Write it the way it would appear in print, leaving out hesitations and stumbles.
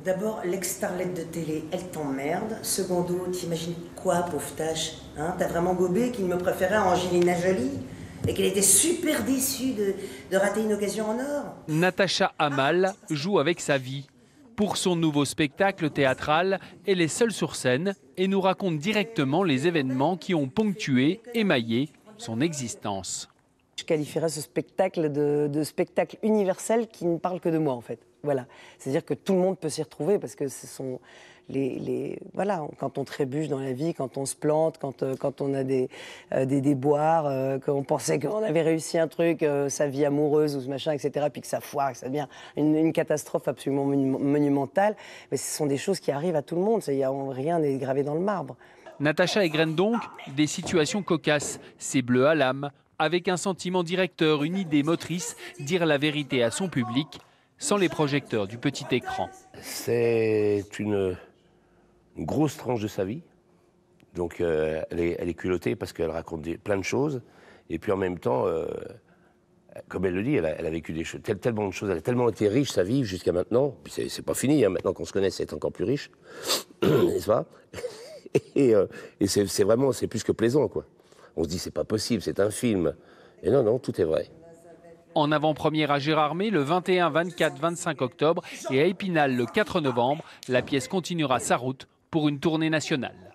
D'abord, l'ex-starlette de télé, elle t'emmerde. Secondo, t'imagines quoi, pauvre tâche, hein? T'as vraiment gobé qu'il me préférait à Angelina Jolie et qu'elle était super déçue de rater une occasion en or. Natacha Hamel joue avec sa vie. Pour son nouveau spectacle théâtral, elle est seule sur scène et nous raconte directement les événements qui ont ponctué, émaillé son existence. Je qualifierais ce spectacle de spectacle universel qui ne parle que de moi, en fait. Voilà. C'est-à-dire que tout le monde peut s'y retrouver parce que ce sont voilà, quand on trébuche dans la vie, quand on se plante, quand on a des déboires, qu'on pensait qu'on avait réussi un truc, sa vie amoureuse ou ce machin, etc., puis que ça foire, que ça devient une catastrophe absolument monumentale. Mais ce sont des choses qui arrivent à tout le monde. Rien n'est gravé dans le marbre. Natacha égrène donc des situations cocasses, c'est bleu à l'âme, avec un sentiment directeur, une idée motrice, dire la vérité à son public, sans les projecteurs du petit écran. C'est une grosse tranche de sa vie, donc elle est culottée parce qu'elle raconte plein de choses, et puis en même temps, comme elle le dit, elle a vécu des choses, tellement de choses, elle a tellement été riche sa vie jusqu'à maintenant, puis c'est pas fini, hein, maintenant qu'on se connaît, c'est encore plus riche, n'est-ce pas? Et c'est vraiment, c'est plus que plaisant, quoi. On se dit, c'est pas possible, c'est un film. Et non, non, tout est vrai. En avant-première à Gérardmer le 21, 24, 25 octobre et à Épinal le 4 novembre, la pièce continuera sa route pour une tournée nationale.